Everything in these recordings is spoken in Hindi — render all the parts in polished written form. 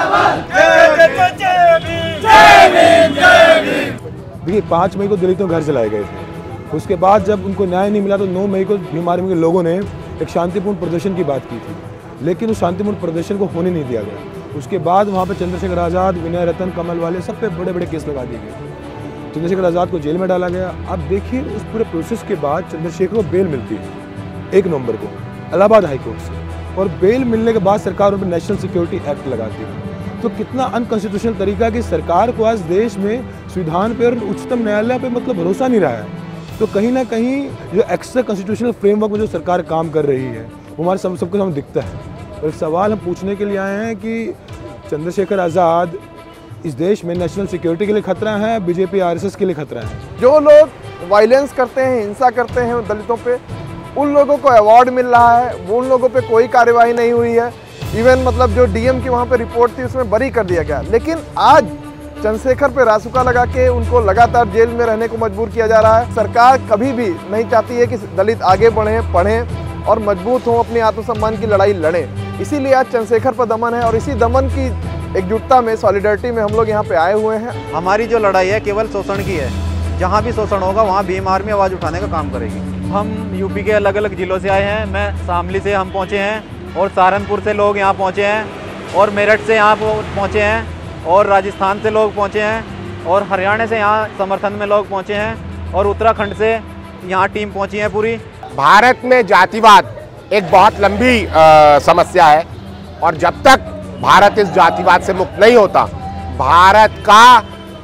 देखिए 5 मई को दलितों घर चलाए गए थे। उसके बाद जब उनको न्याय नहीं मिला तो 9 मई को भीम आर्मी के लोगों ने एक शांतिपूर्ण प्रदर्शन की बात की थी, लेकिन उस शांतिपूर्ण प्रदर्शन को होने नहीं दिया गया। उसके बाद वहाँ पे चंद्रशेखर आज़ाद, विनय रतन, कमल वाले सब पे बड़े बड़े केस लगा दिए गए। चंद्रशेखर आज़ाद को जेल में डाला गया। अब देखिए उस पूरे प्रोसेस के बाद चंद्रशेखर को बेल मिलती है 1 नवंबर को इलाहाबाद हाईकोर्ट से, और बेल मिलने के बाद सरकार उन पर नेशनल सिक्योरिटी एक्ट लगाती है। तो कितना अनकॉन्स्टिट्यूशनल तरीका कि सरकार को आज देश में संविधान पे और उच्चतम न्यायालय पे मतलब भरोसा नहीं रहा है। तो कहीं ना कहीं जो एक्स्ट्रा कॉन्स्टिट्यूशनल फ्रेमवर्क में जो सरकार काम कर रही है वो हमारे सबको सामने दिखता है। और एक सवाल हम पूछने के लिए आए हैं कि चंद्रशेखर आज़ाद इस देश में नेशनल सिक्योरिटी के लिए खतरा है, बीजेपी आरएसएस के लिए खतरा है। जो लोग वायलेंस करते हैं, हिंसा करते हैं दलितों पे, उन लोगों को अवार्ड मिल रहा है, वो उन लोगों पे कोई कार्रवाई नहीं हुई है। इवन मतलब जो डीएम की वहाँ पे रिपोर्ट थी उसमें बरी कर दिया गया। लेकिन आज चंद्रशेखर पे रासुका लगा के उनको लगातार जेल में रहने को मजबूर किया जा रहा है। सरकार कभी भी नहीं चाहती है कि दलित आगे बढ़ें, पढ़ें और मजबूत हों, अपने आत्मसम्मान की लड़ाई लड़ें। इसीलिए आज चंद्रशेखर पर दमन है और इसी दमन की एकजुटता में, सॉलिडरिटी में हम लोग यहाँ पे आए हुए हैं। हमारी जो लड़ाई है केवल शोषण की है। जहाँ भी शोषण होगा वहाँ भीम आर्मी आवाज़ उठाने का काम करेगी। हम यूपी के अलग अलग जिलों से आए हैं। मैं शामली से हम पहुँचे हैं और सहारनपुर से लोग यहाँ पहुँचे हैं और मेरठ से यहाँ पहुँचे हैं और राजस्थान से लोग पहुँचे हैं और हरियाणा से यहाँ समर्थन में लोग पहुँचे हैं और उत्तराखंड से यहाँ टीम पहुँची है पूरी। भारत में जातिवाद एक बहुत लंबी समस्या है और जब तक भारत इस जातिवाद से मुक्त नहीं होता, भारत का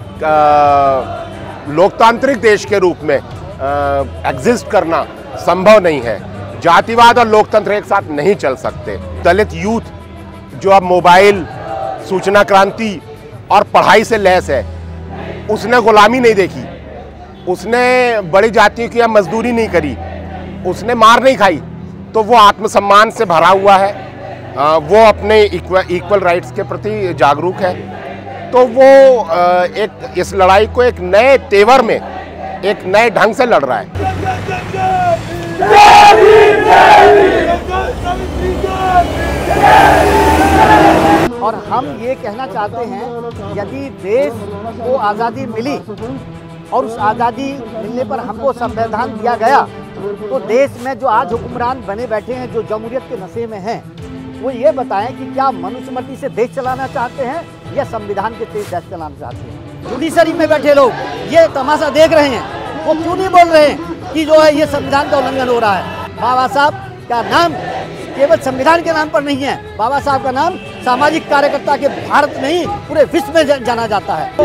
लोकतांत्रिक देश के रूप में एग्जिस्ट करना संभव नहीं है। जातिवाद और लोकतंत्र एक साथ नहीं चल सकते। दलित यूथ जो अब मोबाइल, सूचना क्रांति और पढ़ाई से लैस है, उसने गुलामी नहीं देखी, उसने बड़ी जातियों की मजदूरी नहीं करी, उसने मार नहीं खाई, तो वो आत्मसम्मान से भरा हुआ है। वो अपने इक्वल राइट्स के प्रति जागरूक है। तो वो एक इस लड़ाई को एक नए तेवर में, एक नए ढंग से लड़ रहा है। और हम ये कहना चाहते हैं, यदि देश को आज़ादी मिली और उस आज़ादी मिलने पर हमको संविधान दिया गया, तो देश में जो आज हुक्मरान बने बैठे हैं, जो जमहूरियत के नशे में हैं, वो ये बताएं कि क्या मनुस्मृति से देश चलाना चाहते हैं या संविधान के तेज देश चलाना चाहते हैं। जुडिशरी में बैठे लोग ये तमाशा देख रहे हैं, वो क्यों नहीं बोल रहे हैं कि जो है ये संविधान का उल्लंघन हो रहा है। बाबा साहब का नाम केवल संविधान के नाम पर नहीं है, बाबा साहब का नाम सामाजिक कार्यकर्ता के भारत नहीं पूरे विश्व में जाना जाता है।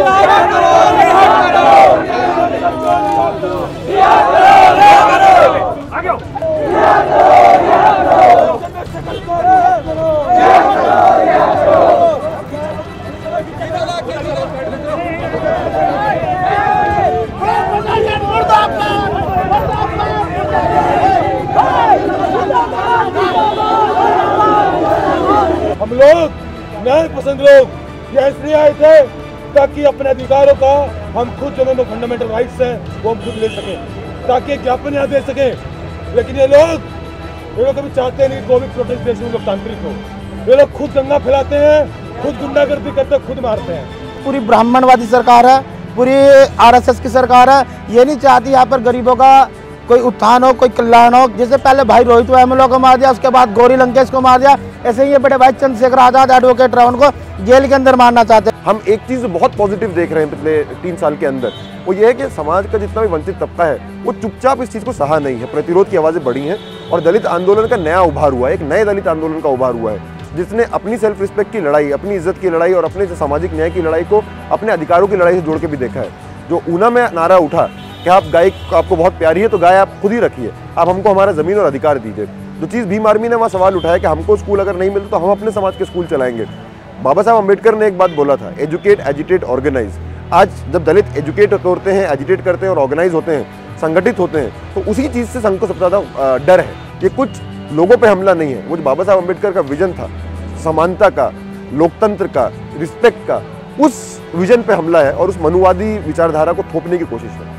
हम लोग न्याय पसंद लोग ये इसलिए आए थे ताकि अपने अधिकारों का हम खुद जो हमें फंडामेंटल राइट्स हैं वो हम खुद ले सकें, ताकि एक ज्ञापन यहाँ दे सकें। लेकिन ये लोग कभी चाहते नहीं कोई भी प्रोटेस्ट देश में लोकतांत्रिक हो। ये लोग खुद दंगा फैलाते हैं, खुद गुंडागर्दी करते हैं, खुद मारते हैं। पूरी ब्राह्मणवादी सरकार है, पूरी आरएसएस की सरकार है। ये नहीं चाहती यहाँ पर गरीबों का कोई उत्थान हो, कोई कल्याण हो। जैसे पहले भाई रोहित एमएलए को मार दिया, उसके बाद गौरी लंकेश को मार दिया, ऐसे ही ये बड़े भाई चंद्रशेखर आजाद एडवोकेट राव को जेल के अंदर मारना चाहते हैं। हम एक चीज़ बहुत पॉजिटिव देख रहे हैं पिछले 3 साल के अंदर, वो ये है कि समाज का जितना भी वंचित तबका है वो चुपचाप इस चीज़ को सहा नहीं है। प्रतिरोध की आवाज़ें बढ़ी हैं और दलित आंदोलन का नया उभार हुआ है, एक नए दलित आंदोलन का उभार हुआ है जिसने अपनी सेल्फ रिस्पेक्ट की लड़ाई, अपनी इज्जत की लड़ाई और अपने सामाजिक न्याय की लड़ाई को अपने अधिकारों की लड़ाई से जोड़ के भी देखा है। जो ऊना में नारा उठा कि आप गाय आपको बहुत प्यारी है तो गाय आप खुद ही रखिए, आप हमको हमारा ज़मीन और अधिकार दीजिए। जो चीज़ भीम आर्मी ने वहाँ सवाल उठाया कि हमको स्कूल अगर नहीं मिलता तो हम अपने समाज के स्कूल चलाएंगे। बाबा साहब अम्बेडकर ने एक बात बोला था, एजुकेट, एजिटेट, ऑर्गेनाइज। आज जब दलित एजुकेट होते हैं, एजिटेट करते हैं और ऑर्गेनाइज होते हैं, संगठित होते हैं, तो उसी चीज़ से संघ को सबसे ज़्यादा डर है। ये कुछ लोगों पे हमला नहीं है, वो जो बाबा साहब अम्बेडकर का विजन था, समानता का, लोकतंत्र का, रिस्पेक्ट का, उस विजन पे हमला है और उस मनुवादी विचारधारा को थोपने की कोशिश है।